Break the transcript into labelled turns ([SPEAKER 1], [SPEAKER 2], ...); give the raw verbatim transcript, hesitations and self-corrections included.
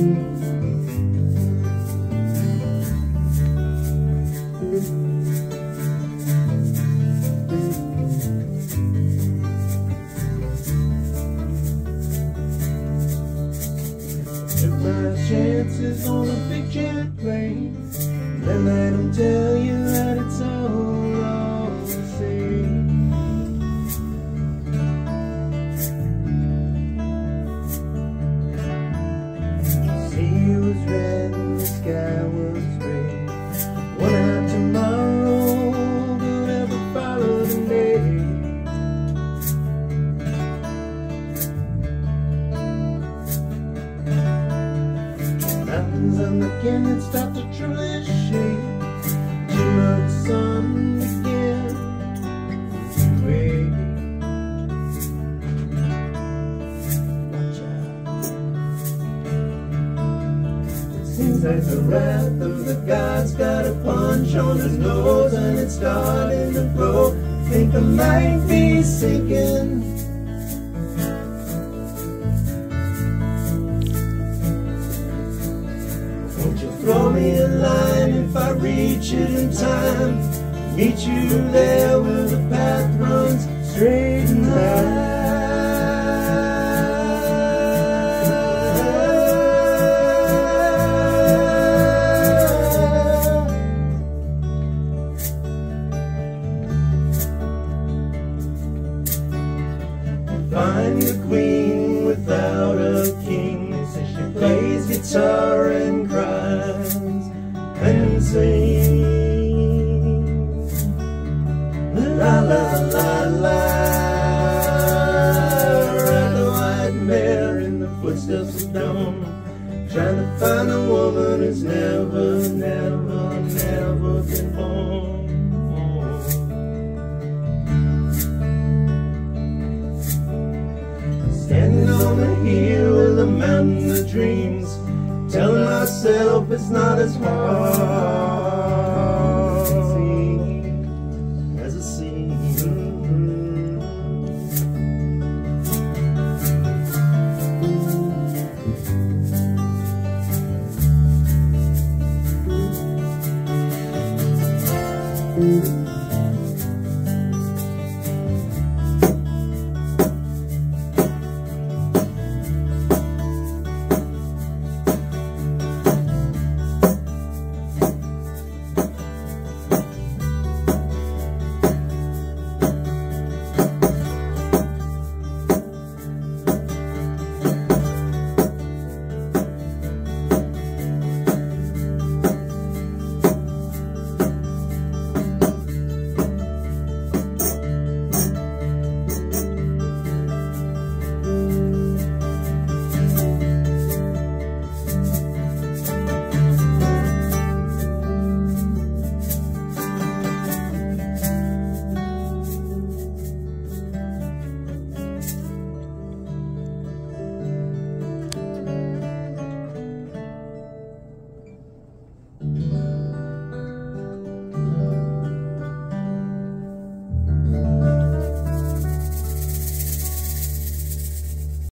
[SPEAKER 1] Chances on a big jet plane, then let them tell you that it's all, all the same. The sea was red and the sky was gray. One out tomorrow could ever follow the day. Mountains I'm looking and start to truly shake. Too much sun began to wait. Watch out. It seems like the wrath of the gods got a punch on the nose, and it's starting to grow. Think I might be sinking. Won't you throw me a line if I reach it in time? Meet you there where the path runs straight and high. Find the queen without a king, says she plays guitar and cries and sings. La la la la, ride the white mare in the footsteps of dawn, trying to find a woman who's never, never, never been born. Standing on the hill with a mountain of dreams, telling myself it's not as hard as it seems. Mm-hmm.